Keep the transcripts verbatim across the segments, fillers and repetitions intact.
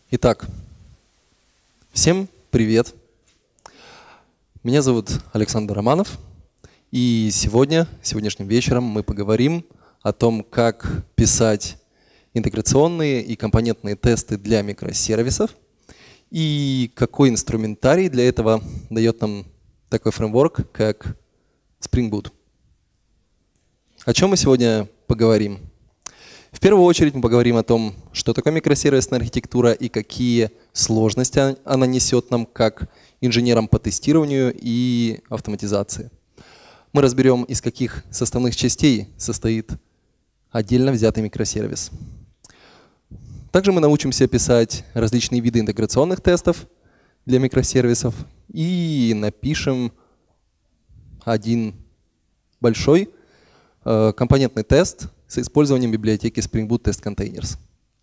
Итак, всем привет. Меня зовут Александр Романов, и сегодня, сегодняшним вечером мы поговорим о том, как писать интеграционные и компонентные тесты для микросервисов и какой инструментарий для этого дает нам такой фреймворк, как Spring Boot. О чем мы сегодня поговорим? В первую очередь мы поговорим о том, что такое микросервисная архитектура и какие сложности она несет нам как инженерам по тестированию и автоматизации. Мы разберем, из каких составных частей состоит отдельно взятый микросервис. Также мы научимся писать различные виды интеграционных тестов для микросервисов и напишем один большой э, компонентный тест с использованием библиотеки Spring Boot Test Containers.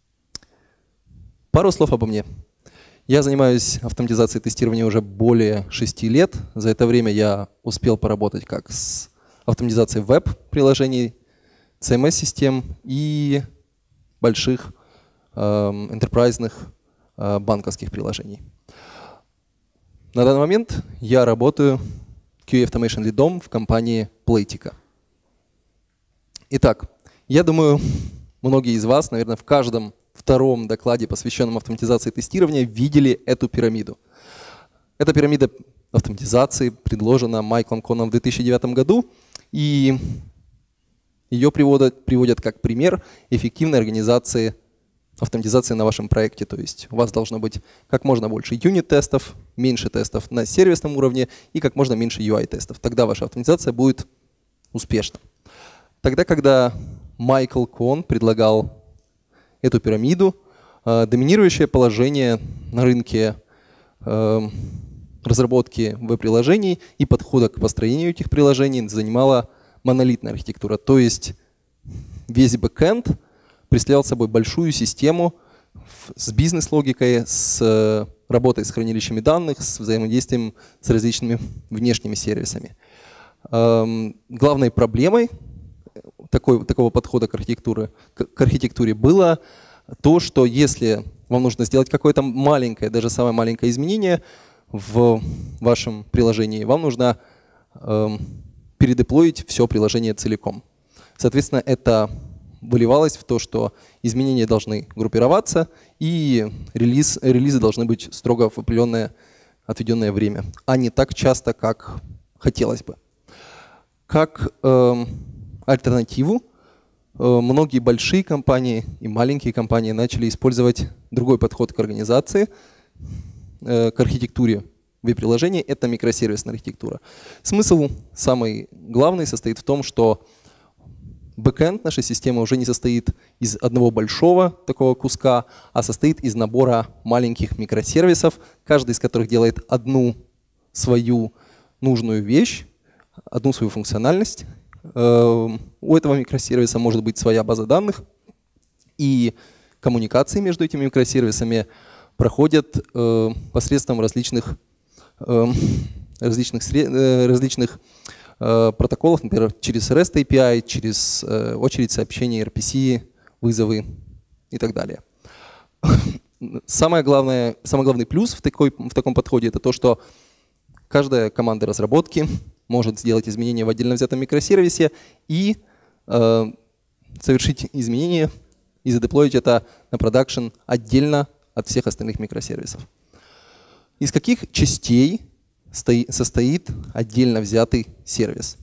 Пару слов обо мне. Я занимаюсь автоматизацией тестирования уже более шести лет. За это время я успел поработать как с автоматизацией веб-приложений, си эм эс-систем и больших э, энтерпрайзных э, банковских приложений. На данный момент я работаю кью эй Automation лидом в компании Playtika. Итак, я думаю, многие из вас, наверное, в каждом втором докладе, посвященном автоматизации тестирования, видели эту пирамиду. Эта пирамида автоматизации предложена Майклом Конном в две тысячи девятом году, и ее приводят, приводят как пример эффективной организации автоматизации на вашем проекте. То есть у вас должно быть как можно больше юнит-тестов, меньше тестов на сервисном уровне и как можно меньше ю ай-тестов. Тогда ваша автоматизация будет успешна. Тогда, когда Майкл Конн предлагал эту пирамиду, э, доминирующее положение на рынке э, разработки веб-приложений и подхода к построению этих приложений занимала монолитная архитектура. То есть весь бэкэнд представлял собой большую систему с бизнес-логикой, с э, работой с хранилищами данных, с взаимодействием с различными внешними сервисами. Э, главной проблемой Такой, такого подхода к архитектуре, к, к архитектуре было то, что если вам нужно сделать какое-то маленькое, даже самое маленькое изменение в вашем приложении, вам нужно э, передеплоить все приложение целиком. Соответственно, это выливалось в то, что изменения должны группироваться и релиз, релизы должны быть строго в определенное отведенное время, а не так часто, как хотелось бы. Как э, альтернативу, многие большие компании и маленькие компании начали использовать другой подход к организации, к архитектуре веб-приложений. Это микросервисная архитектура. Смысл самый главный состоит в том, что бэкэнд нашей системы уже не состоит из одного большого такого куска, а состоит из набора маленьких микросервисов, каждый из которых делает одну свою нужную вещь, одну свою функциональность. У этого микросервиса может быть своя база данных, и коммуникации между этими микросервисами проходят э, посредством различных, э, различных, э, различных э, протоколов, например, через REST эй пи ай, через э, очередь сообщений, эр пи си, вызовы и так далее. Самое главное, самый главный плюс в, такой, в таком подходе — это то, что каждая команда разработки может сделать изменения в отдельно взятом микросервисе и э, совершить изменения и задеплоить это на продакшн отдельно от всех остальных микросервисов. Из каких частей стоит, состоит отдельно взятый сервис?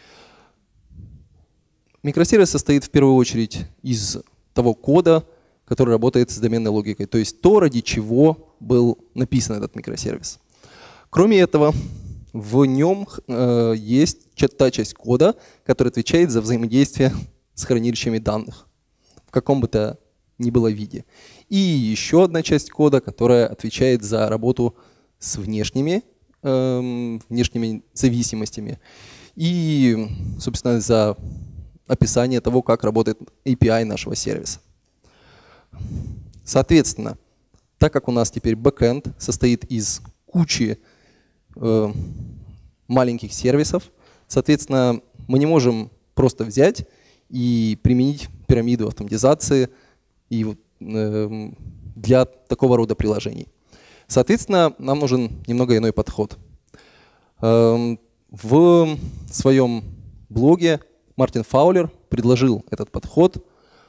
Микросервис состоит в первую очередь из того кода, который работает с доменной логикой, то есть то, ради чего был написан этот микросервис. Кроме этого, в нем э, есть та часть кода, которая отвечает за взаимодействие с хранилищами данных в каком бы то ни было виде. И еще одна часть кода, которая отвечает за работу с внешними, э, внешними зависимостями и, собственно, за описание того, как работает эй пи ай нашего сервиса. Соответственно, так как у нас теперь бэкэнд состоит из кучи э, маленьких сервисов, соответственно, мы не можем просто взять и применить пирамиду автоматизации и э, для такого рода приложений. Соответственно, нам нужен немного иной подход. В своем блоге Мартин Фаулер предложил этот подход,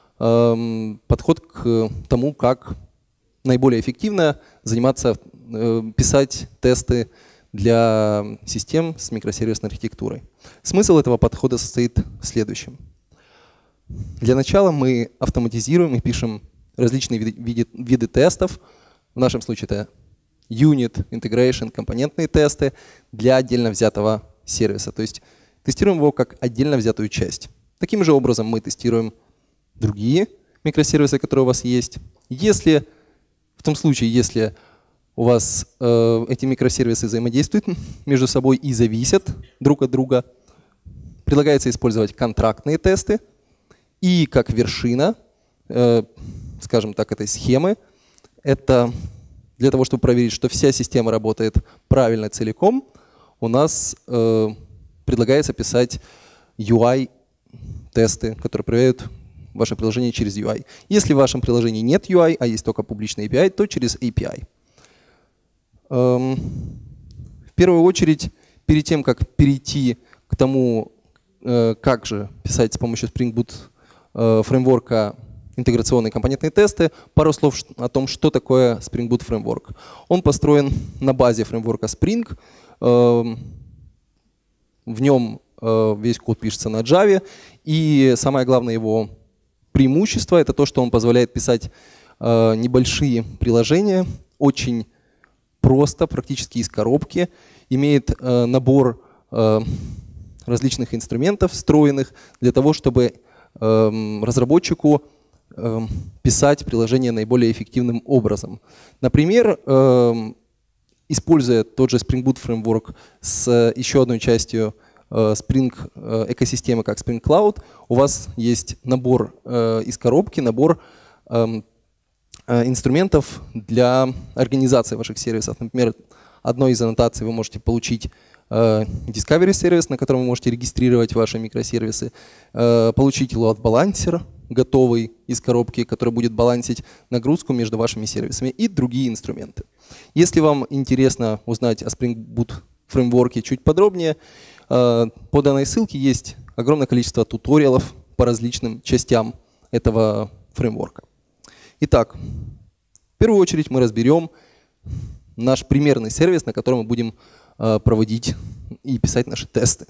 подход к тому, как наиболее эффективно заниматься, писать тесты для систем с микросервисной архитектурой. Смысл этого подхода состоит в следующем. Для начала мы автоматизируем и пишем различные виды, виды тестов. В нашем случае это unit, integration, компонентные тесты для отдельно взятого сервиса. То есть тестируем его как отдельно взятую часть. Таким же образом мы тестируем другие микросервисы, которые у вас есть. Если, в том случае, если у вас э, эти микросервисы взаимодействуют между собой и зависят друг от друга, предлагается использовать контрактные тесты. И как вершина, э, скажем так, этой схемы, это для того, чтобы проверить, что вся система работает правильно целиком, у нас э, предлагается писать ю ай-тесты, которые проверяют ваше приложение через ю ай. Если в вашем приложении нет ю ай, а есть только публичный эй пи ай, то через эй пи ай. Эм, в первую очередь, перед тем, как перейти к тому, э, как же писать с помощью Spring Boot э, фреймворка интеграционные компонентные тесты, пару слов о том, что такое Spring Boot фреймворк. Он построен на базе фреймворка Spring. Э, в нем э, весь код пишется на Java. И самое главное его преимущество — это то, что он позволяет писать э, небольшие приложения очень просто, практически из коробки, имеет э, набор э, различных инструментов, встроенных для того, чтобы э, разработчику э, писать приложение наиболее эффективным образом. Например, э, используя тот же Spring Boot фреймворк с еще одной частью э, Spring э, экосистемы, как Spring Cloud, у вас есть набор э, из коробки, набор э, инструментов для организации ваших сервисов. Например, одной из аннотаций вы можете получить э, Discovery сервис, на котором вы можете регистрировать ваши микросервисы, э, получить Load Balancer, готовый из коробки, который будет балансить нагрузку между вашими сервисами, и другие инструменты. Если вам интересно узнать о Spring Boot фреймворке чуть подробнее, э, по данной ссылке есть огромное количество туториалов по различным частям этого фреймворка. Итак, в первую очередь мы разберем наш примерный сервис, на котором мы будем э, проводить и писать наши тесты.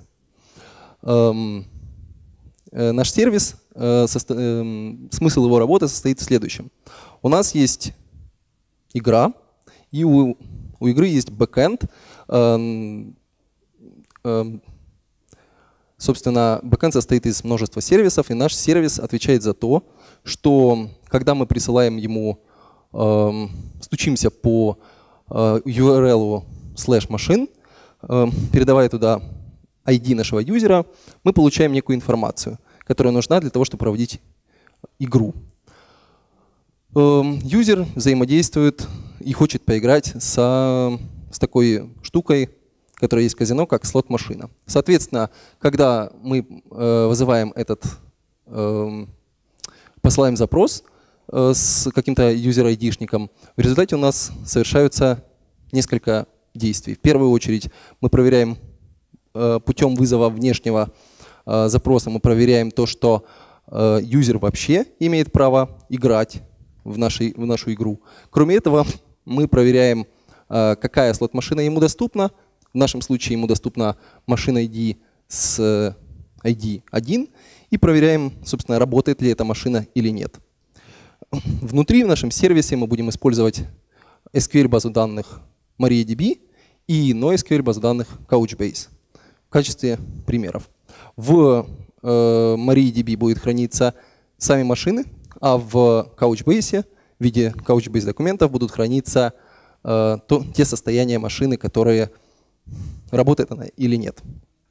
Эм, э, наш сервис, э, состо... э, смысл его работы состоит в следующем. У нас есть игра, и у, у игры есть бэкэнд. Э, э, собственно, бэкэнд состоит из множества сервисов, и наш сервис отвечает за то, что когда мы присылаем ему, э, стучимся по э, ю ар эл слэш машин, э, передавая туда ай ди нашего юзера, мы получаем некую информацию, которая нужна для того, чтобы проводить игру. Э, юзер взаимодействует и хочет поиграть со, с такой штукой, которая есть в казино, как слот-машина. Соответственно, когда мы э, вызываем этот, э, посылаем запрос с каким-то юзер-айдишником, в результате у нас совершаются несколько действий. В первую очередь мы проверяем э, путем вызова внешнего э, запроса, мы проверяем то, что э, юзер вообще имеет право играть в, нашей, в нашу игру. Кроме этого, мы проверяем, э, какая слот-машина ему доступна. В нашем случае ему доступна машина ай ди с ай ди один. И проверяем, собственно, работает ли эта машина или нет. Внутри в нашем сервисе мы будем использовать эс кью эль-базу данных MariaDB и NoSQL базу данных Couchbase в качестве примеров. В э, MariaDB будет храниться сами машины, а в Couchbase в виде Couchbase документов будут храниться э, то, те состояния машины, которые работает она или нет.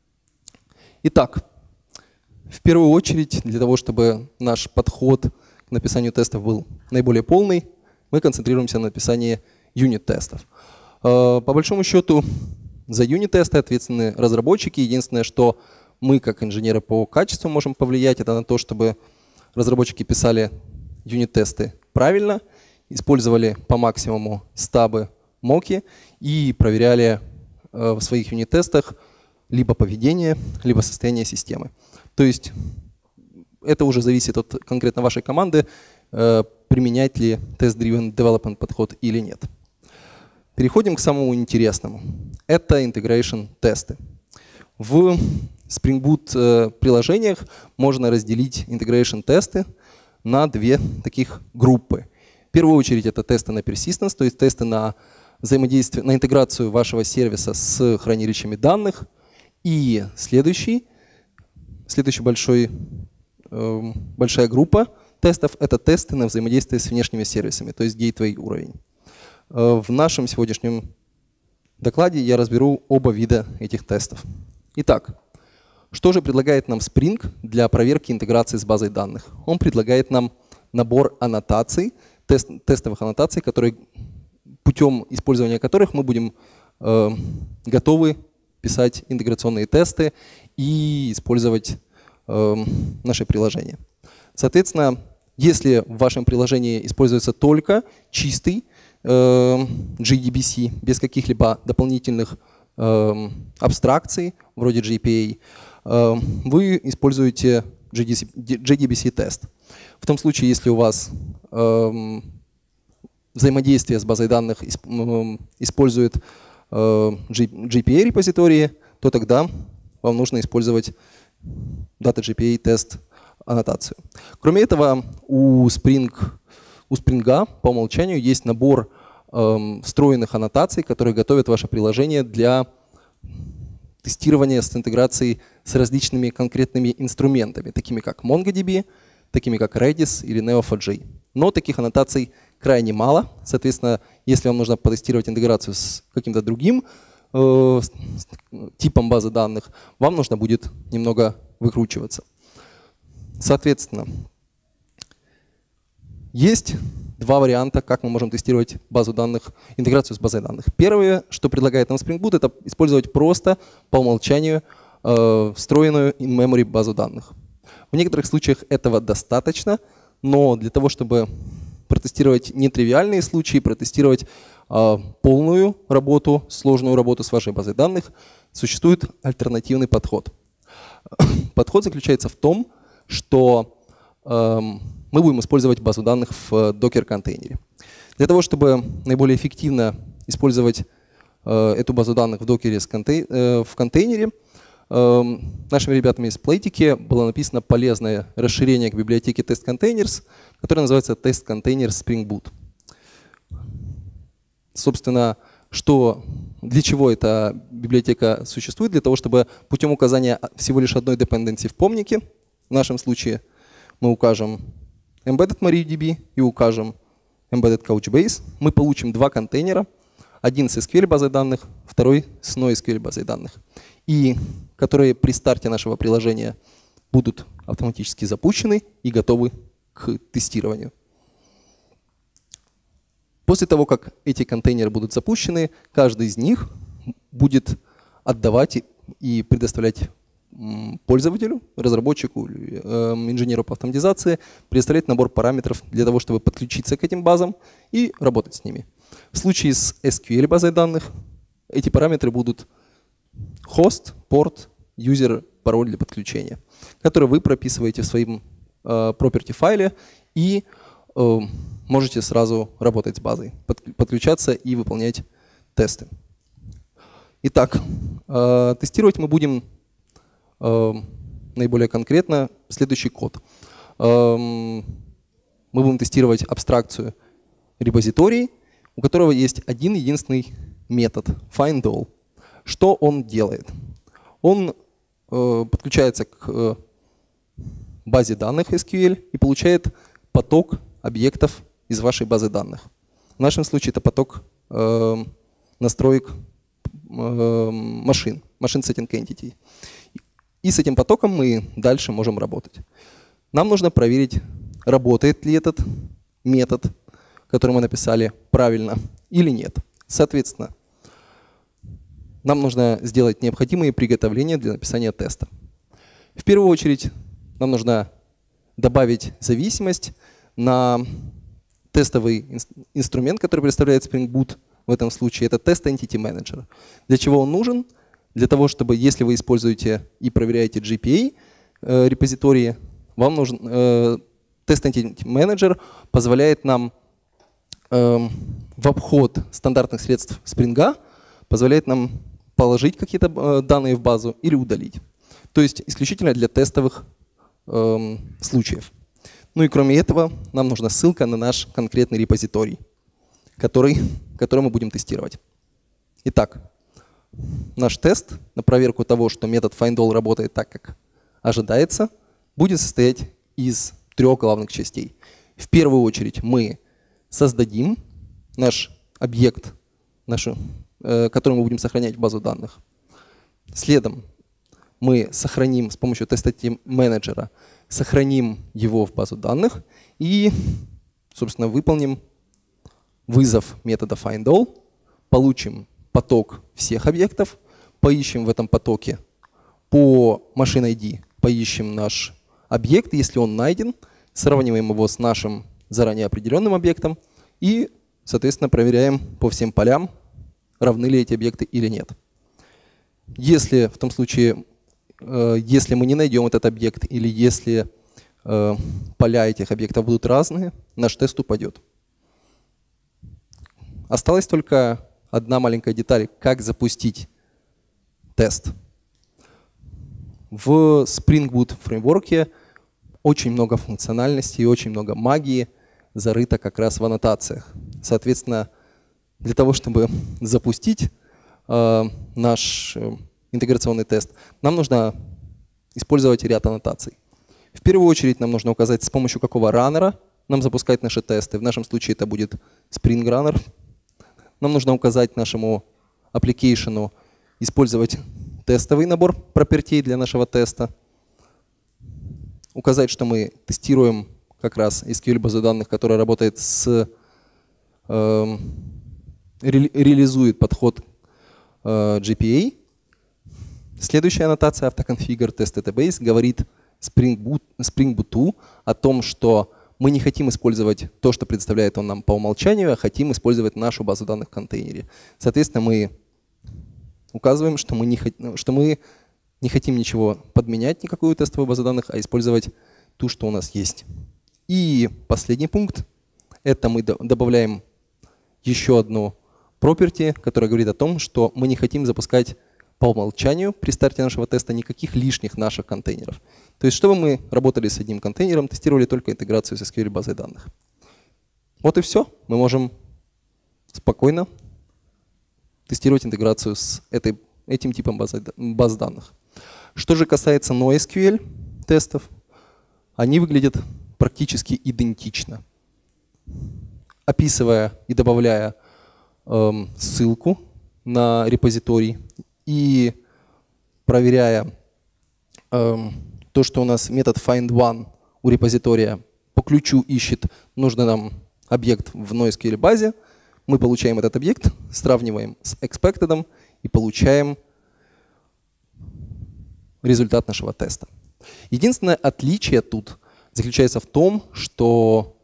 Итак, в первую очередь, для того, чтобы наш подход к написанию тестов был наиболее полный, мы концентрируемся на написании юнит-тестов. По большому счету, за юнит-тесты ответственны разработчики. Единственное, что мы, как инженеры по качеству, можем повлиять, это на то, чтобы разработчики писали юнит-тесты правильно использовали по максимуму стабы, моки и проверяли э, в своих юнит-тестах либо поведение, либо состояние системы. То есть это уже зависит от конкретно вашей команды, э, применять ли Test-Driven Development подход или нет. Переходим к самому интересному. Это integration тесты. В Spring Boot э, приложениях можно разделить integration тесты на две таких группы. В первую очередь это тесты на persistence, то есть тесты на взаимодействие, на интеграцию вашего сервиса с хранилищами данных. И следующий, следующий большой, э, большая группа тестов — это тесты на взаимодействие с внешними сервисами, то есть gateway уровень. Э, в нашем сегодняшнем докладе я разберу оба вида этих тестов. Итак, что же предлагает нам Spring для проверки интеграции с базой данных? Он предлагает нам набор аннотаций, тест, тестовых аннотаций, которые, путем использования которых мы будем э, готовы писать интеграционные тесты и использовать э, наше приложение. Соответственно, если в вашем приложении используется только чистый э, джей ди би си, без каких-либо дополнительных э, абстракций, вроде джей пи эй, э, вы используете джей ди би си тест. В том случае, если у вас э, взаимодействие с базой данных использует джей пи эй-репозитории, то тогда вам нужно использовать Data.jpa тест аннотацию. Кроме этого, у Spring, у Spring по умолчанию есть набор э, встроенных аннотаций, которые готовят ваше приложение для тестирования с интеграцией с различными конкретными инструментами, такими как MongoDB, такими как Redis или нео фор джей. Но таких аннотаций крайне мало. Соответственно, если вам нужно потестировать интеграцию с каким-то другим э, типом базы данных, вам нужно будет немного выкручиваться. Соответственно, есть два варианта, как мы можем тестировать базу данных, интеграцию с базой данных. Первое, что предлагает нам Spring Boot, это использовать просто по умолчанию э, встроенную in-memory базу данных. В некоторых случаях этого достаточно, но для того, чтобы протестировать нетривиальные случаи, протестировать э, полную работу, сложную работу с вашей базой данных, существует альтернативный подход. Подход заключается в том, что э, мы будем использовать базу данных в докер-контейнере. Для того, чтобы наиболее эффективно использовать э, эту базу данных в докере с контей э, в контейнере, э, нашими ребятами из Playtiki было написано полезное расширение к библиотеке Test Containers, которое называется Test Containers Spring Boot. Собственно, что, для чего эта библиотека существует? Для того, чтобы путем указания всего лишь одной dependency в помнике, в нашем случае мы укажем Embedded MariaDB и укажем Embedded Couchbase, мы получим два контейнера, один с эс кью эль базой данных, второй с NoSQL базой данных, и которые при старте нашего приложения будут автоматически запущены и готовы к тестированию. После того, как эти контейнеры будут запущены, каждый из них будет отдавать и предоставлять пользователю, разработчику, инженеру по автоматизации, предоставлять набор параметров для того, чтобы подключиться к этим базам и работать с ними. В случае с эс кью эль базой данных эти параметры будут host, port, user, пароль для подключения, который вы прописываете в своем property файле и э, можете сразу работать с базой, подключаться и выполнять тесты. Итак, э, тестировать мы будем э, наиболее конкретно следующий код. Э, мы будем тестировать абстракцию репозиторий, у которого есть один единственный метод findAll. Что он делает? Он э, подключается к э, базе данных эс кью эль и получает поток объектов из вашей базы данных. В нашем случае это поток э, настроек э, машин, машин setting entity. И с этим потоком мы дальше можем работать. Нам нужно проверить, работает ли этот метод, который мы написали, правильно или нет. Соответственно, нам нужно сделать необходимые приготовления для написания теста. В первую очередь нам нужно добавить зависимость на тестовый инструмент, который представляет Spring Boot в этом случае, это Test Entity Manager. Для чего он нужен? Для того, чтобы, если вы используете и проверяете джи пи эй э, репозитории, вам нужен э, Test Entity Manager позволяет нам э, в обход стандартных средств Spring, позволяет нам положить какие-то э, данные в базу или удалить. То есть исключительно для тестовых э, случаев. Ну и кроме этого, нам нужна ссылка на наш конкретный репозиторий, который, который мы будем тестировать. Итак, наш тест на проверку того, что метод findAll работает так, как ожидается, будет состоять из трех главных частей. В первую очередь мы создадим наш объект, нашу, э, который мы будем сохранять в базу данных. Следом мы сохраним с помощью Test менеджера, сохраним его в базу данных и, собственно, выполним вызов метода findAll, получим поток всех объектов, поищем в этом потоке по машин ай ди, поищем наш объект, если он найден, сравниваем его с нашим заранее определенным объектом и, соответственно, проверяем по всем полям, равны ли эти объекты или нет. Если в том случае, э, если мы не найдем этот объект или если э, поля этих объектов будут разные, наш тест упадет. Осталась только одна маленькая деталь, как запустить тест. В Spring Boot фреймворке очень много функциональности и очень много магии зарыто как раз в аннотациях. Соответственно, для того, чтобы запустить э, наш э, интеграционный тест, нам нужно использовать ряд аннотаций. В первую очередь нам нужно указать, с помощью какого раннера нам запускать наши тесты. В нашем случае это будет Spring Runner. Нам нужно указать нашему application использовать тестовый набор пропертей для нашего теста. Указать, что мы тестируем как раз эс кью эль-базу данных, которая работает с, э, ре, реализует подход э, джи пи эй. Следующая аннотация автоконфигур test database говорит Spring Boot, Spring Boot о том, что мы не хотим использовать то, что предоставляет он нам по умолчанию, а хотим использовать нашу базу данных в контейнере. Соответственно, мы указываем, что мы не, что мы не хотим ничего подменять, никакую тестовую базу данных, а использовать ту, что у нас есть. И последний пункт – это мы добавляем еще одну property, которая говорит о том, что мы не хотим запускать по умолчанию при старте нашего теста никаких лишних наших контейнеров. То есть, чтобы мы работали с одним контейнером, тестировали только интеграцию с эс кью эль-базой данных. Вот и все. Мы можем спокойно тестировать интеграцию с этой, этим типом базы, баз данных. Что же касается NoSQL тестов, они выглядят практически идентично. Описывая и добавляя эм, ссылку на репозиторий и проверяя эм, то, что у нас метод findOne у репозитория по ключу ищет нужный нам объект в NoSQL базе, мы получаем этот объект, сравниваем с expected и получаем результат нашего теста. Единственное отличие тут заключается в том, что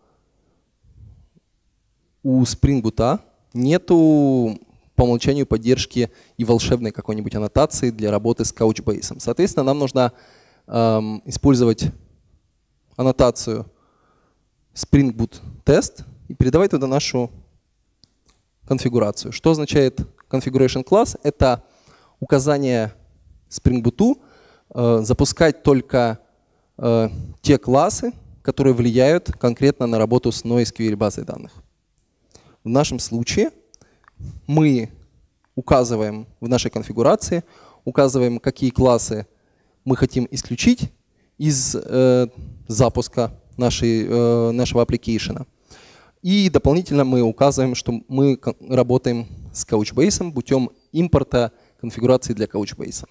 у Spring Boot нету по умолчанию поддержки и волшебной какой-нибудь аннотации для работы с Couchbase. Соответственно, нам нужно эм, использовать аннотацию Spring Boot Test и передавать туда нашу конфигурацию. Что означает Configuration Class? Это указание Spring Boot э, запускать только э, те классы, которые влияют конкретно на работу с NoSQL базой данных. В нашем случае мы указываем в нашей конфигурации, указываем, какие классы мы хотим исключить из э, запуска нашей, э, нашего application. И дополнительно мы указываем, что мы работаем с Couchbase путем импорта конфигурации для Couchbase.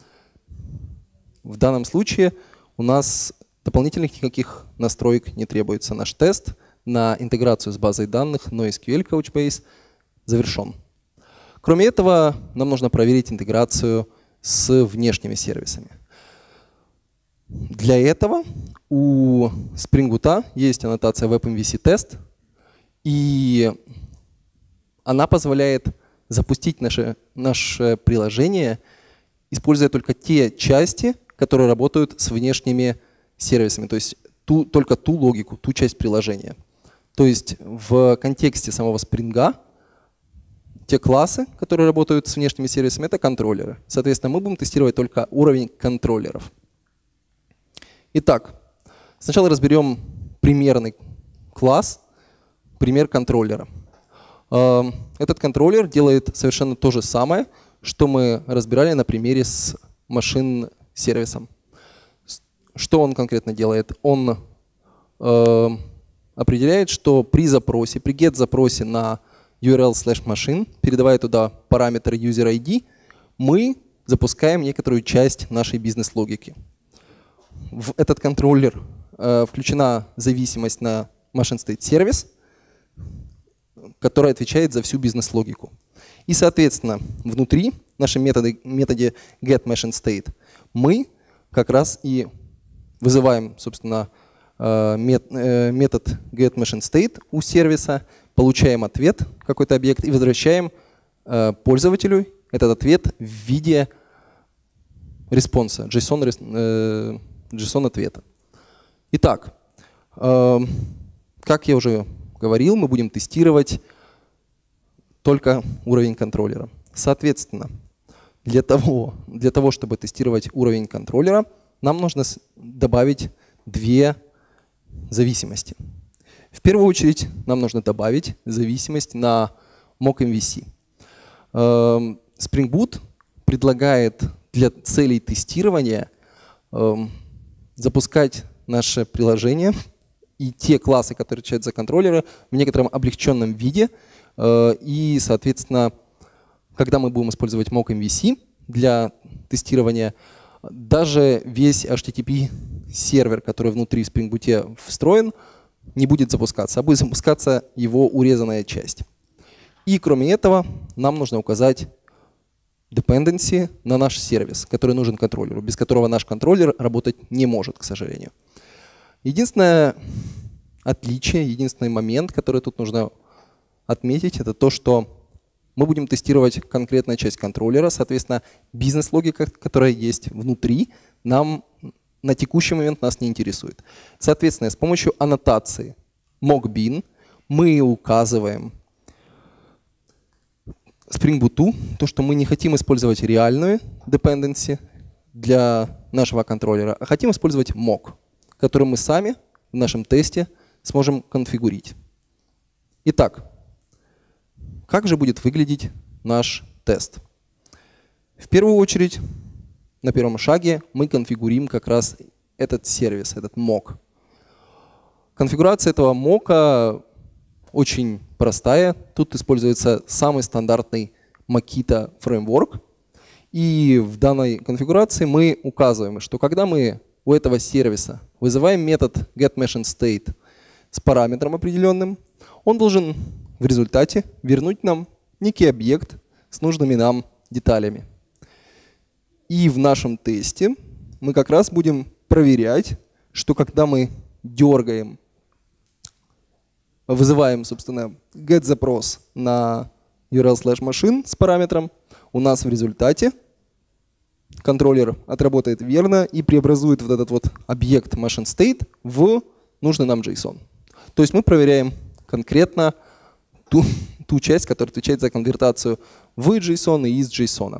В данном случае у нас дополнительных никаких настроек не требуется. Наш тест на интеграцию с базой данных NoSQL Couchbase завершен. Кроме этого, нам нужно проверить интеграцию с внешними сервисами. Для этого у Spring Boot есть аннотация WebMVC Test, И она позволяет запустить наше, наше приложение, используя только те части, которые работают с внешними сервисами, то есть ту, только ту логику, ту часть приложения. То есть в контексте самого Spring те классы, которые работают с внешними сервисами, это контроллеры. Соответственно, мы будем тестировать только уровень контроллеров. Итак, сначала разберем примерный класс, пример контроллера. Этот контроллер делает совершенно то же самое, что мы разбирали на примере с машин-сервисом. Что он конкретно делает? Он э, определяет, что при запросе, при get-запросе на ю ар эл слэш machine, передавая туда параметр user ай ди, мы запускаем некоторую часть нашей бизнес-логики. В этот контроллер э, включена зависимость на machine state service, которая отвечает за всю бизнес-логику. И, соответственно, внутри в нашем методе, методе getMachineState мы как раз и вызываем, собственно, метод getMachineState у сервиса, получаем ответ, какой-то объект, и возвращаем пользователю этот ответ в виде респонса, JSON, JSON ответа. Итак, как я уже говорил, мы будем тестировать только уровень контроллера. Соответственно, для того, для того, чтобы тестировать уровень контроллера, нам нужно добавить две зависимости. В первую очередь нам нужно добавить зависимость на mockmvc. Spring Boot предлагает для целей тестирования запускать наше приложение и те классы, которые отвечают за контроллеры, в некотором облегченном виде. И, соответственно, когда мы будем использовать mockmvc для тестирования, даже весь эйч ти ти пи-сервер, который внутри в Spring Boot встроен, не будет запускаться, а будет запускаться его урезанная часть. И кроме этого, нам нужно указать dependency на наш сервис, который нужен контроллеру, без которого наш контроллер работать не может, к сожалению. Единственное отличие, единственный момент, который тут нужно отметить, это то, что мы будем тестировать конкретную часть контроллера, соответственно, бизнес-логика, которая есть внутри, нам на текущий момент нас не интересует. Соответственно, с помощью аннотации mockbin мы указываем Spring Boot то, что мы не хотим использовать реальную dependency для нашего контроллера, а хотим использовать mock, который мы сами в нашем тесте сможем конфигурить. Итак, как же будет выглядеть наш тест? В первую очередь, на первом шаге мы конфигурим как раз этот сервис, этот mock. Конфигурация этого mock очень простая. Тут используется самый стандартный Mockito фреймворк. И в данной конфигурации мы указываем, что когда мы у этого сервиса вызываем метод getMachineState с параметром определенным, он должен в результате вернуть нам некий объект с нужными нам деталями. И в нашем тесте мы как раз будем проверять, что когда мы дергаем, вызываем, собственно, get-запрос на ю ар эл слэш machine с параметром, у нас в результате контроллер отработает верно и преобразует вот этот вот объект MachineState в нужный нам JSON. То есть мы проверяем конкретно Ту, ту часть, которая отвечает за конвертацию в JSON и из JSON.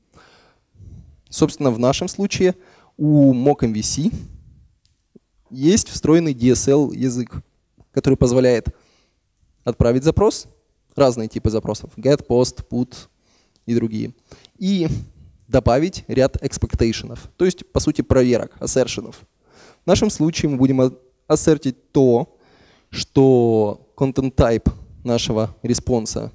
Собственно, в нашем случае у mockmvc есть встроенный ди эс эл язык, который позволяет отправить запрос, разные типы запросов, get, post, put и другие, и добавить ряд экспектейшенов, то есть, по сути, проверок, ассершенов. В нашем случае мы будем ассертить то, что content type нашего респонса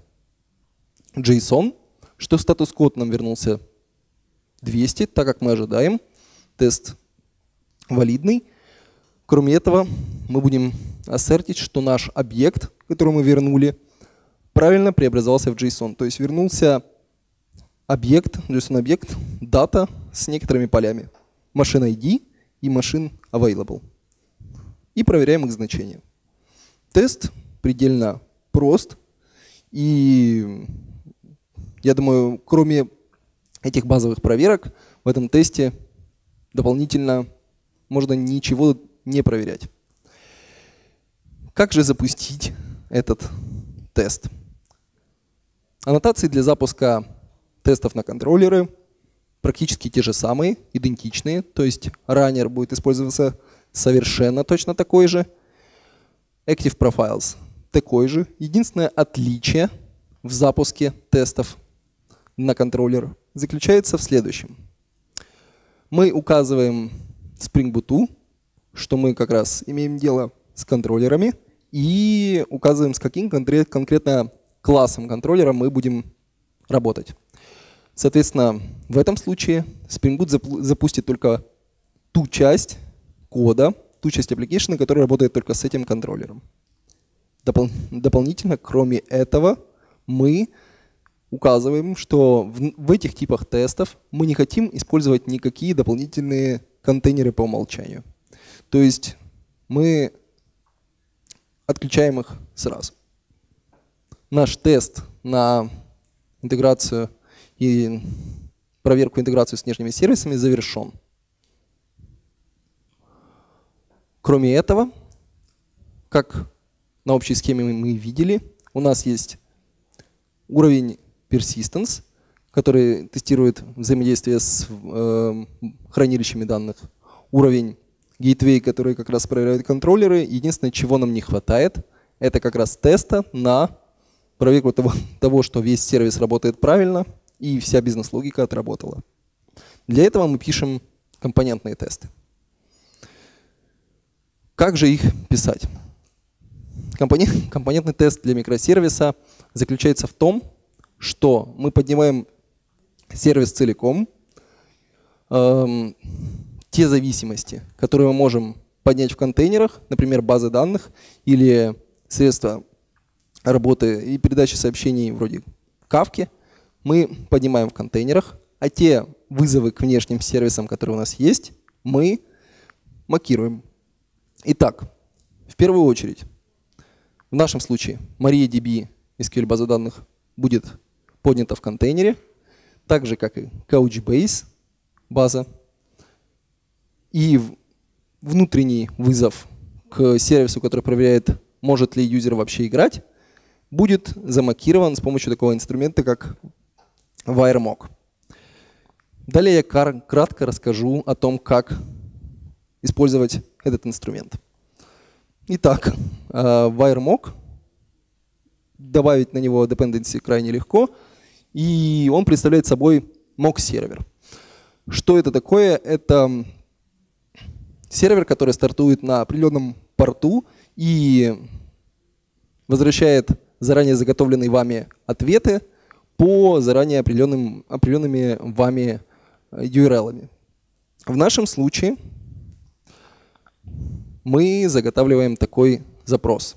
JSON, что статус-код нам вернулся двести, так как мы ожидаем, тест валидный. Кроме этого, мы будем ассертить, что наш объект, который мы вернули, правильно преобразовался в JSON, то есть вернулся объект, JSON-объект, дата с некоторыми полями, machine ай ди и machine available. И проверяем их значения. Тест предельно прост. И я думаю, кроме этих базовых проверок, в этом тесте дополнительно можно ничего не проверять. Как же запустить этот тест? Аннотации для запуска тестов на контроллеры практически те же самые, идентичные. То есть раннер будет использоваться совершенно точно такой же. Active Profiles такой же. Единственное отличие в запуске тестов на контроллер заключается в следующем. Мы указываем Spring Boot, что мы как раз имеем дело с контроллерами, и указываем, с каким конкретно классом контроллера мы будем работать. Соответственно, в этом случае Spring Boot запустит только ту часть кода, ту часть application, которая работает только с этим контроллером. Допол дополнительно, кроме этого, мы указываем, что в, в этих типах тестов мы не хотим использовать никакие дополнительные контейнеры по умолчанию. То есть мы отключаем их сразу. Наш тест на интеграцию и проверку интеграции с внешними сервисами завершен. Кроме этого, как на общей схеме мы видели, у нас есть уровень persistence, который тестирует взаимодействие с э, хранилищами данных, уровень gateway, который как раз проверяет контроллеры. Единственное, чего нам не хватает, это как раз теста на проверку того, того, что весь сервис работает правильно и вся бизнес-логика отработала. Для этого мы пишем компонентные тесты. Как же их писать? Компонент, компонентный тест для микросервиса заключается в том, что мы поднимаем сервис целиком, эм, те зависимости, которые мы можем поднять в контейнерах, например, базы данных или средства работы и передачи сообщений вроде Kafka, мы поднимаем в контейнерах, а те вызовы к внешним сервисам, которые у нас есть, мы макируем. Итак, в первую очередь, в нашем случае MariaDB эс кью эль-база данных будет поднята в контейнере, так же, как и Couchbase база. И внутренний вызов к сервису, который проверяет, может ли юзер вообще играть, будет замакирован с помощью такого инструмента, как WireMock. Далее я кратко расскажу о том, как использовать этот инструмент. Итак, WireMock, добавить на него dependency крайне легко, и он представляет собой mock-сервер. Что это такое? Это сервер, который стартует на определенном порту и возвращает заранее заготовленные вами ответы по заранее определенным, определенными вами ю ар эл-ами. В нашем случае мы заготавливаем такой запрос.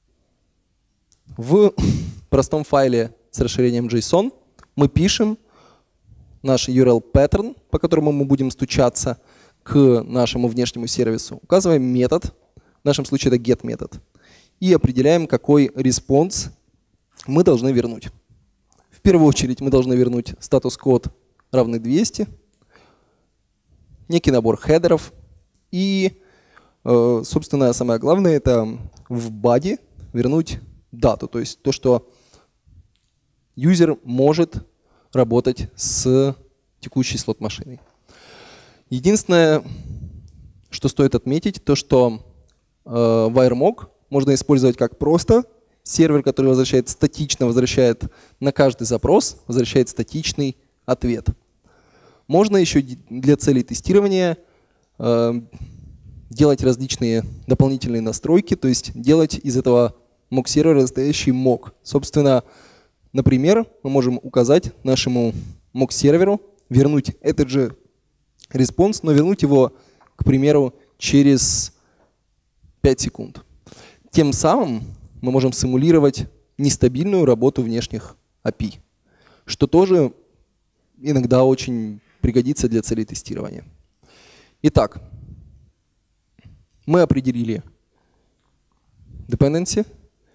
В простом файле с расширением JSON мы пишем наш ю ар эл-паттерн, по которому мы будем стучаться к нашему внешнему сервису. Указываем метод, в нашем случае это get-метод, и определяем, какой респонс мы должны вернуть. В первую очередь мы должны вернуть статус-код равный двести, некий набор хедеров и, собственно, самое главное, это в body вернуть дату, то есть то, что юзер может работать с текущей слот-машиной. Единственное, что стоит отметить, то что э, WireMock можно использовать как просто сервер, который возвращает статично, возвращает на каждый запрос, возвращает статичный ответ. Можно еще для целей тестирования э, делать различные дополнительные настройки, то есть делать из этого mock-сервера настоящий mock. Собственно, например, мы можем указать нашему mock-серверу вернуть этот же респонс, но вернуть его, к примеру, через пять секунд. Тем самым мы можем симулировать нестабильную работу внешних эй пи ай, что тоже иногда очень пригодится для целей тестирования. Итак, мы определили dependency,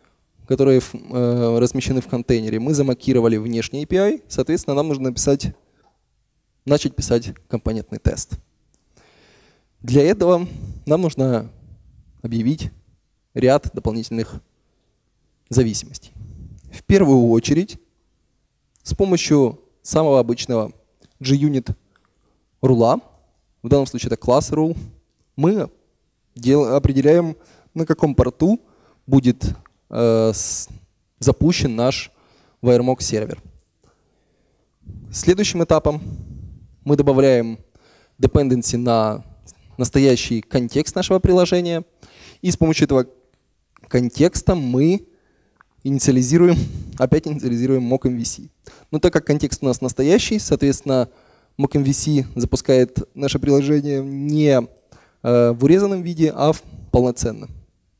которые э, размещены в контейнере, мы замакировали внешний эй пи ай, соответственно, нам нужно написать, начать писать компонентный тест. Для этого нам нужно объявить ряд дополнительных зависимостей. В первую очередь, с помощью самого обычного JUnit рула, в данном случае это класс rule, мы дел, определяем, на каком порту будет э, с, запущен наш WireMock сервер. Следующим этапом мы добавляем dependency на настоящий контекст нашего приложения, и с помощью этого контекста мы инициализируем, опять инициализируем mock эм ви си. Но так как контекст у нас настоящий, соответственно, mock эм ви си запускает наше приложение не э, в урезанном виде, а в полноценном.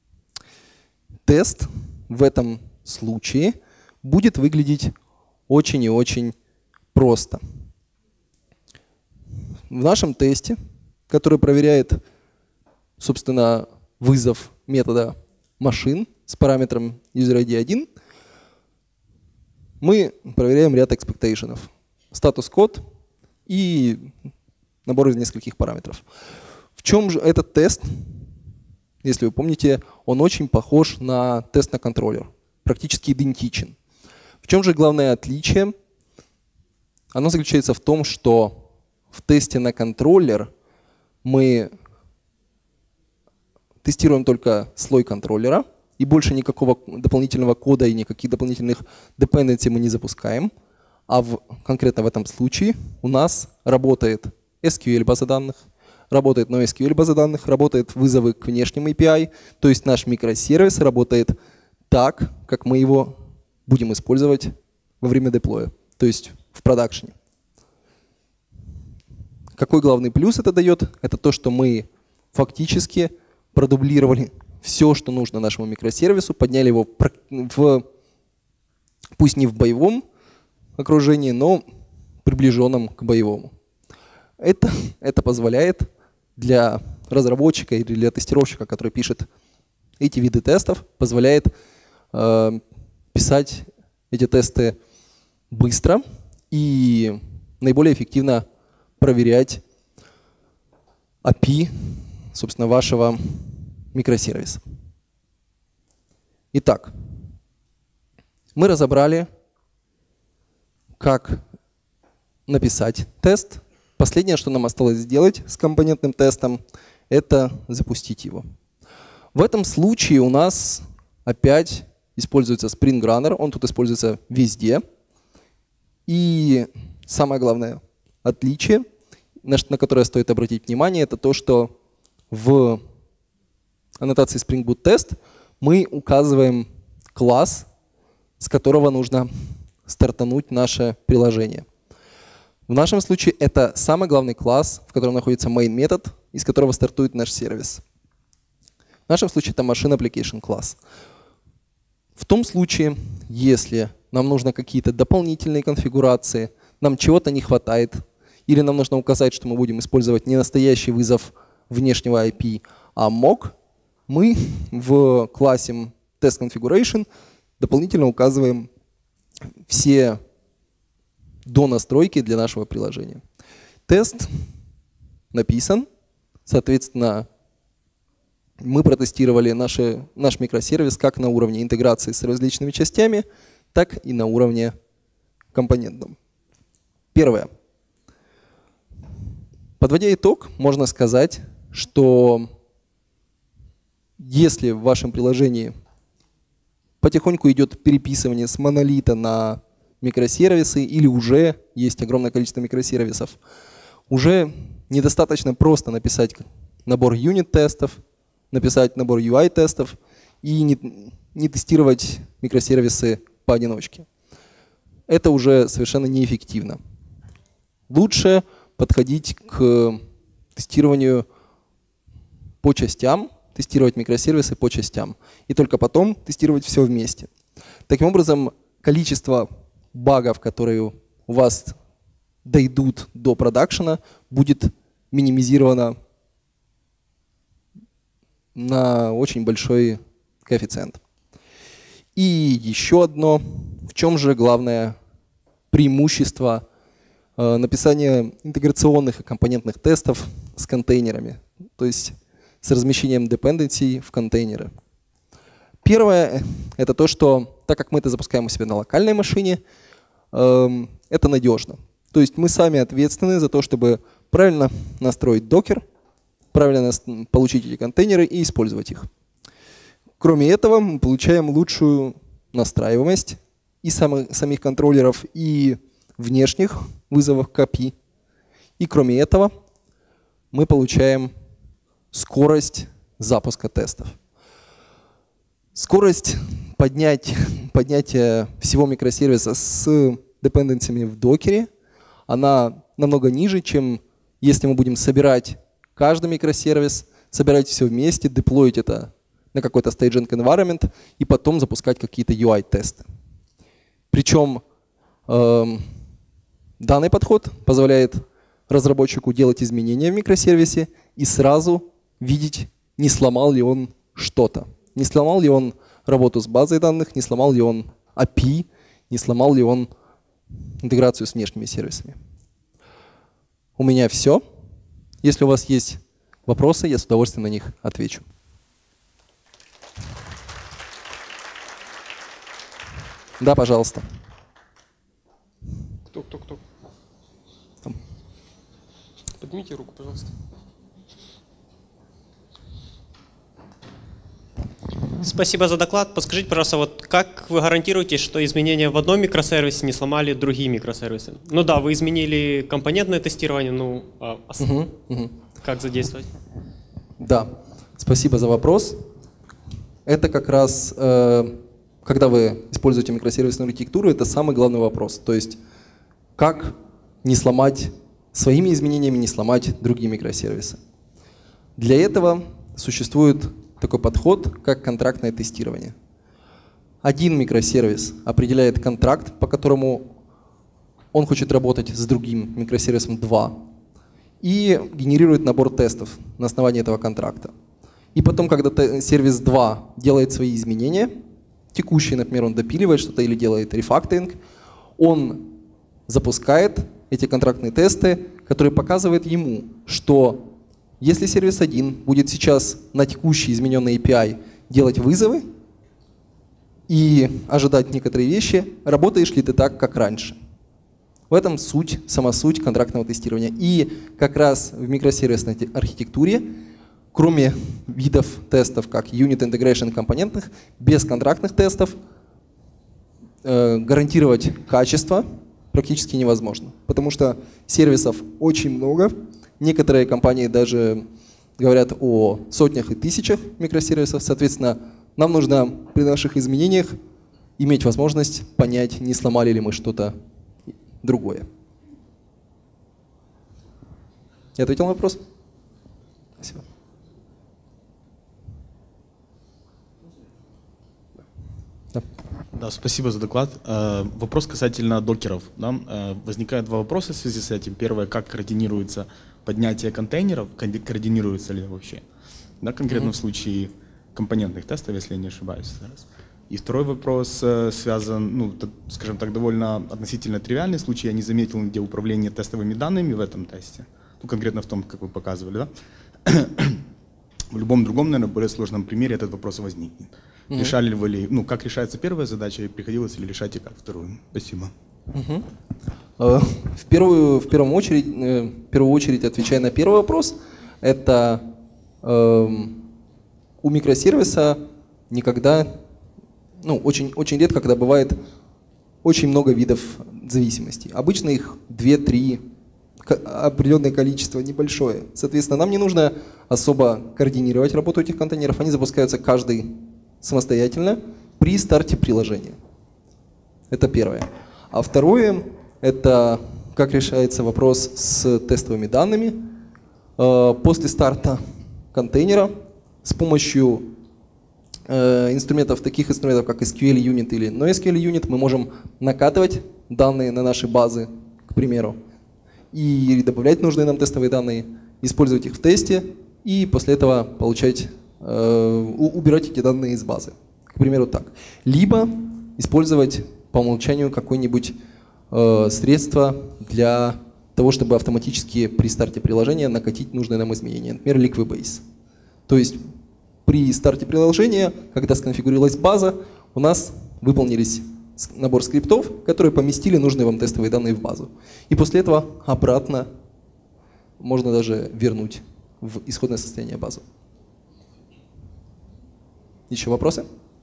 Тест в этом случае будет выглядеть очень и очень просто. В нашем тесте, который проверяет, собственно, вызов метода машин с параметром userID один, мы проверяем ряд экспектейшенов, статус-код и набор из нескольких параметров. В чем же этот тест? Если вы помните, он очень похож на тест на контроллер, практически идентичен. В чем же главное отличие? Оно заключается в том, что в тесте на контроллер мы тестируем только слой контроллера, и больше никакого дополнительного кода и никаких дополнительных dependency мы не запускаем. А в, конкретно в этом случае у нас работает эс кью эль-база данных, работает NoSQL база данных, работает вызовы к внешним эй пи ай, то есть наш микросервис работает так, как мы его будем использовать во время деплоя, то есть в продакшене. Какой главный плюс это дает? Это то, что мы фактически продублировали все, что нужно нашему микросервису, подняли его в, пусть не в боевом окружении, но приближенном к боевому. Это, это позволяет для разработчика или для тестировщика, который пишет эти виды тестов, позволяет э, писать эти тесты быстро и наиболее эффективно проверять эй пи ай, собственно, вашего микросервиса. Итак, мы разобрали, как написать тест. Последнее, что нам осталось сделать с компонентным тестом, это запустить его. В этом случае у нас опять используется Spring Runner, он тут используется везде. И самое главное отличие, на которое стоит обратить внимание, это то, что в аннотации Spring Boot Test мы указываем класс, с которого нужно стартануть наше приложение. В нашем случае это самый главный класс, в котором находится main метод, из которого стартует наш сервис. В нашем случае это Machine Application класс. В том случае, если нам нужно какие-то дополнительные конфигурации, нам чего-то не хватает, или нам нужно указать, что мы будем использовать не настоящий вызов внешнего эй пи ай, а mock, мы в классе TestConfiguration дополнительно указываем все донастройки для нашего приложения. Тест написан, соответственно, мы протестировали наши, наш микросервис как на уровне интеграции с различными частями, так и на уровне компонентном. Первое. Подводя итог, можно сказать, что если в вашем приложении потихоньку идет переписывание с монолита на микросервисы или уже есть огромное количество микросервисов, уже недостаточно просто написать набор юнит-тестов, написать набор ю ай-тестов и не, не тестировать микросервисы поодиночке. Это уже совершенно неэффективно. Лучше подходить к тестированию по частям, тестировать микросервисы по частям, и только потом тестировать все вместе. Таким образом, количество багов, которые у вас дойдут до продакшена, будет минимизировано на очень большой коэффициент. И еще одно, в чем же главное преимущество э, написания интеграционных и компонентных тестов с контейнерами, то есть с размещением dependency в контейнеры. Первое — это то, что так как мы это запускаем у себя на локальной машине, э, это надежно. То есть мы сами ответственны за то, чтобы правильно настроить докер, правильно получить эти контейнеры и использовать их. Кроме этого, мы получаем лучшую настраиваемость и самых, самих контроллеров, и внешних вызовов к эй пи ай. И кроме этого, мы получаем скорость запуска тестов. Скорость поднять, поднятия всего микросервиса с депенденциями в докере, она намного ниже, чем если мы будем собирать каждый микросервис, собирать все вместе, деплоить это на какой-то staging environment и потом запускать какие-то ю ай-тесты. Причем э, данный подход позволяет разработчику делать изменения в микросервисе и сразу видеть, не сломал ли он что-то. Не сломал ли он работу с базой данных, не сломал ли он эй пи ай, не сломал ли он интеграцию с внешними сервисами. У меня все. Если у вас есть вопросы, я с удовольствием на них отвечу. Да, пожалуйста. Кто, кто, кто? Там. Поднимите руку, пожалуйста. Спасибо за доклад. Подскажите, пожалуйста, вот как вы гарантируете, что изменения в одном микросервисе не сломали другие микросервисы? Ну да, вы изменили компонентное тестирование, ну а угу, угу. Как задействовать? Да, спасибо за вопрос. Это как раз, э, когда вы используете микросервисную архитектуру, это самый главный вопрос. То есть, как не сломать своими изменениями, не сломать другие микросервисы. Для этого существует такой подход, как контрактное тестирование. Один микросервис определяет контракт, по которому он хочет работать с другим микросервисом два, и генерирует набор тестов на основании этого контракта. И потом, когда сервис два делает свои изменения, текущие, например, он допиливает что-то или делает рефакторинг, он запускает эти контрактные тесты, которые показывают ему, что если сервис один будет сейчас на текущий измененный эй пи ай делать вызовы и ожидать некоторые вещи, работаешь ли ты так, как раньше. В этом суть, сама суть контрактного тестирования. И как раз в микросервисной архитектуре, кроме видов тестов, как Unit Integration компонентных, без контрактных тестов э, гарантировать качество практически невозможно. Потому что сервисов очень много. Некоторые компании даже говорят о сотнях и тысячах микросервисов. Соответственно, нам нужно при наших изменениях иметь возможность понять, не сломали ли мы что-то другое. Я ответил на вопрос? Спасибо. Да. Да, спасибо за доклад. Вопрос касательно докеров. Да? Возникают два вопроса в связи с этим. Первое, как координируется поднятие контейнеров, координируется ли вообще? Да, конкретно mm-hmm. в случае компонентных тестов, если я не ошибаюсь. И второй вопрос связан, ну, скажем так, довольно относительно тривиальный случай. Я не заметил нигде управления тестовыми данными в этом тесте. Ну, конкретно в том, как вы показывали, да? В любом другом, наверное, более сложном примере этот вопрос возникнет. Mm-hmm. Решали вы ли, ну, как решается первая задача и приходилось ли решать и как вторую? Спасибо. Mm-hmm. uh, в, первую, в, первую очередь, uh, в первую очередь, отвечая на первый вопрос, это uh, у микросервиса никогда, ну, очень, очень редко, когда бывает очень много видов зависимостей. Обычно их две-три, определенное количество, небольшое. Соответственно, нам не нужно особо координировать работу этих контейнеров, они запускаются каждый самостоятельно при старте приложения. Это первое. А второе, это как решается вопрос с тестовыми данными. После старта контейнера с помощью инструментов, таких инструментов, как эс кью эль Unit или NoSQL Unit, мы можем накатывать данные на наши базы, к примеру, и добавлять нужные нам тестовые данные, использовать их в тесте и после этого получать, э, убирать эти данные из базы, к примеру, так. Либо использовать по умолчанию какое-нибудь э, средство для того, чтобы автоматически при старте приложения накатить нужные нам изменения. Например, Liquibase. То есть при старте приложения, когда сконфигурировалась база, у нас выполнились набор скриптов, которые поместили нужные вам тестовые данные в базу. И после этого обратно можно даже вернуть в исходное состояние базу. Еще вопросы?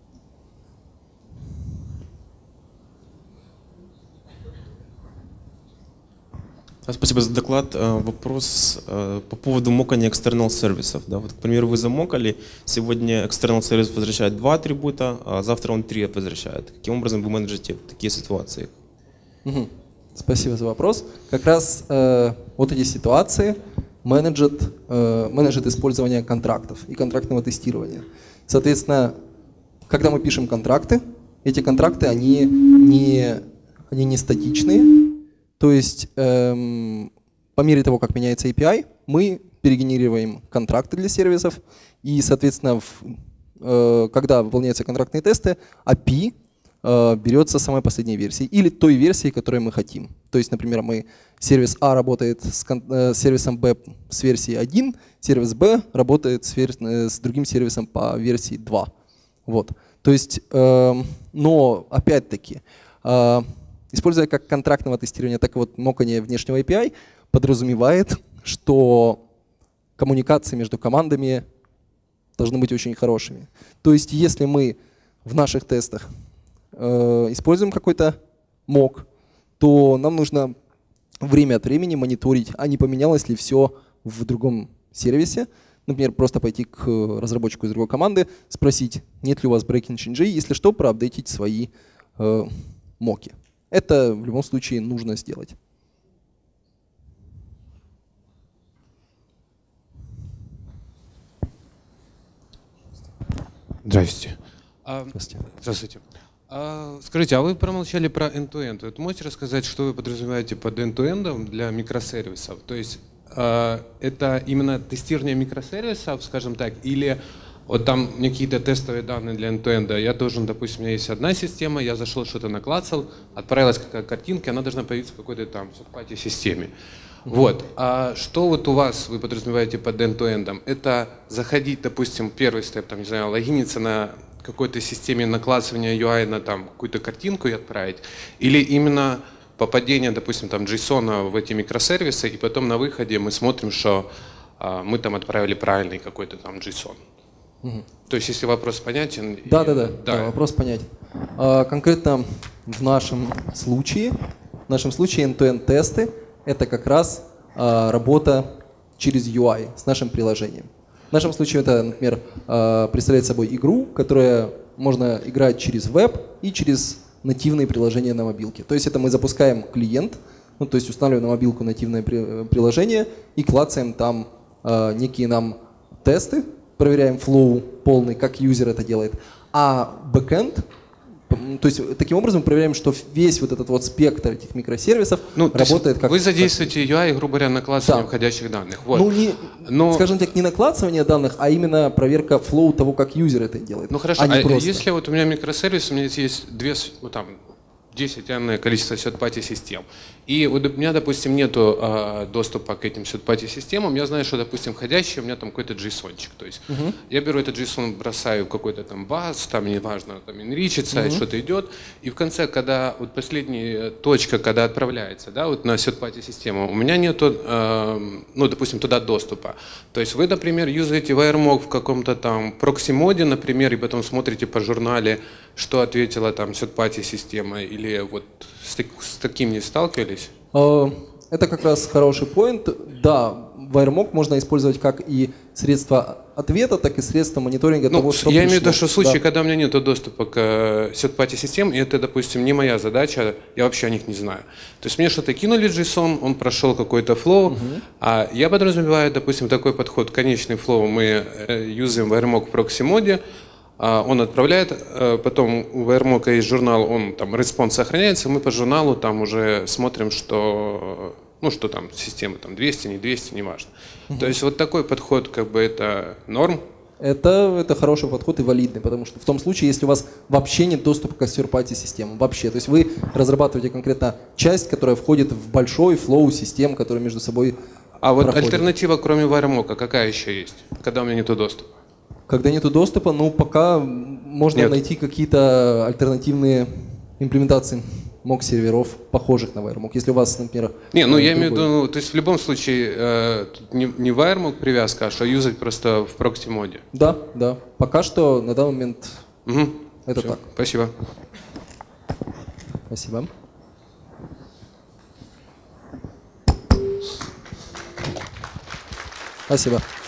Спасибо за доклад. Вопрос по поводу мокания external сервисов. Да, вот, к примеру, вы замокали, сегодня external сервис возвращает два атрибута, а завтра он три возвращает. Каким образом вы менеджите такие ситуации? Угу. Спасибо за вопрос. Как раз э, вот эти ситуации менеджет, э, менеджет использование контрактов и контрактного тестирования. Соответственно, когда мы пишем контракты, эти контракты, они не, они не статичные. То есть эм, по мере того, как меняется эй пи ай, мы перегенерируем контракты для сервисов, и, соответственно, в, э, когда выполняются контрактные тесты, эй пи ай э, берется с самой последней версии или той версии, которую мы хотим. То есть, например, мы, сервис А работает с, э, с сервисом Б с версии один, сервис Б работает с, вер, э, с другим сервисом по версии два. Вот. То есть, э, но опять-таки, э, используя как контрактного тестирования, так и вот мокание внешнего эй пи ай, подразумевает, что коммуникации между командами должны быть очень хорошими. То есть если мы в наших тестах э, используем какой-то мок, то нам нужно время от времени мониторить, а не поменялось ли все в другом сервисе. Например, просто пойти к разработчику из другой команды, спросить, нет ли у вас breaking change, если что, проапдейтить свои э, моки. Это в любом случае нужно сделать. Здравствуйте. Здравствуйте. Здравствуйте. А, скажите, а вы промолчали про end-to-end. Вы можете рассказать, что вы подразумеваете под end-to-end для микросервисов? То есть а, это именно тестирование микросервисов, скажем так, или вот там какие-то тестовые данные для end-to-end. Я должен, допустим, у меня есть одна система, я зашел, что-то наклацал, отправилась какая-то картинка, она должна появиться в какой-то там third-party системе. Вот. А что вот у вас вы подразумеваете под end-to-end? Это заходить, допустим, первый степ, там, не знаю, логиниться на какой-то системе наклацывания ю ай на там какую-то картинку и отправить? Или именно попадение, допустим, там JSON в эти микросервисы, и потом на выходе мы смотрим, что а, мы там отправили правильный какой-то там JSON? Угу. То есть, если вопрос понятен? Да, и... да, да, да, вопрос понятен. А, конкретно в нашем случае, в нашем случае end-to-end тесты это как раз а, работа через ю ай с нашим приложением. В нашем случае это, например, а, представляет собой игру, которая можно играть через веб и через нативные приложения на мобилке. То есть это мы запускаем клиент, ну, то есть устанавливаем на мобилку нативное при, приложение и клацаем там а, некие нам тесты, проверяем флоу полный, как юзер это делает. А бэкэнд, то есть таким образом проверяем, что весь вот этот вот спектр этих микросервисов ну, работает как... Вы задействуете ю ай, грубо говоря, наклацывание да. входящих данных. Вот. Ну, не, Но... скажем так, не наклацывание данных, а именно проверка флоу того, как юзер это делает. Ну хорошо, а, а если вот у меня микросервис, у меня есть две, ну, там, десять энное количество third-party систем. И вот у меня, допустим, нету э, доступа к этим third-party системам. Я знаю, что, допустим, входящий у меня там какой-то JSON-чик. То есть uh-huh. я беру этот JSON, бросаю в какой-то там баз, там неважно, там инричится, uh-huh. что-то идет. И в конце, когда вот последняя точка, когда отправляется, да, вот на third-party систему, у меня нету, э, ну, допустим, туда доступа. То есть вы, например, юзаете WireMock в каком-то там прокси-моде, например, и потом смотрите по журнале, что ответила там third-party система, или вот с, с таким не сталкивались? Это как раз хороший поинт. Да, WireMock можно использовать как и средство ответа, так и средство мониторинга ну, того, что я пришло. имею в виду, что в случае, да. когда у меня нет доступа к third-party систем, и это, допустим, не моя задача, я вообще о них не знаю. То есть мне что-то кинули JSON, он прошел какой-то флоу, угу. а я подразумеваю, допустим, такой подход, конечный флоу мы юзаем WireMock в прокси-моде, он отправляет, потом у WireMock есть журнал, он там респонс сохраняется, мы по журналу там уже смотрим, что, ну, что там система там двести, не двести, неважно. Uh-huh. То есть вот такой подход, как бы это норм. Это, это хороший подход и валидный, потому что в том случае, если у вас вообще нет доступа к third-party системам, вообще, то есть вы разрабатываете конкретно часть, которая входит в большой флоу систем, которые между собой А вот проходят. альтернатива, кроме WireMock, какая еще есть, когда у меня нет доступа? Когда нет доступа, ну пока можно Нет. найти какие-то альтернативные имплементации мок-серверов, похожих на WireMock. Если у вас, например... Не, ну я другой- имею в виду, ну, то есть в любом случае э, тут не, не WireMock привязка, а что юзать просто в прокси-моде. Да, да. Пока что на данный момент Угу. это Всё, так. Спасибо. Спасибо. Спасибо.